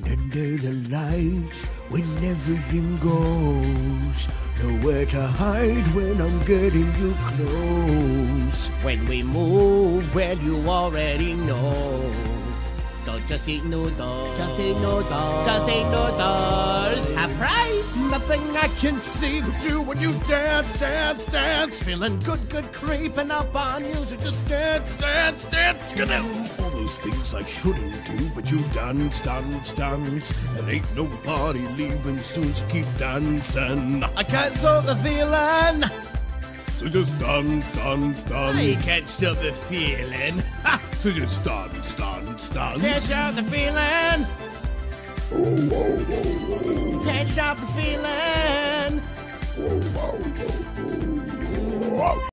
Under the lights when everything goes. Nowhere to hide when I'm getting you close. When we move, well, you already know. So just eat noodles. Just eat noodles. Just eat noodles. Half price. Nothing I can see but you when you dance, dance, dance. Feeling good, good creeping up on you. So just dance, dance, dance. Skadoo. All those things I shouldn't do, but you dance, dance, dance. And ain't nobody leaving soon, so keep dancing. I can't stop the feeling. So just dance, dance, dance. I can't stop the feeling. So just dance, dance, dance. Can't stop the feeling. Can't stop the feeling.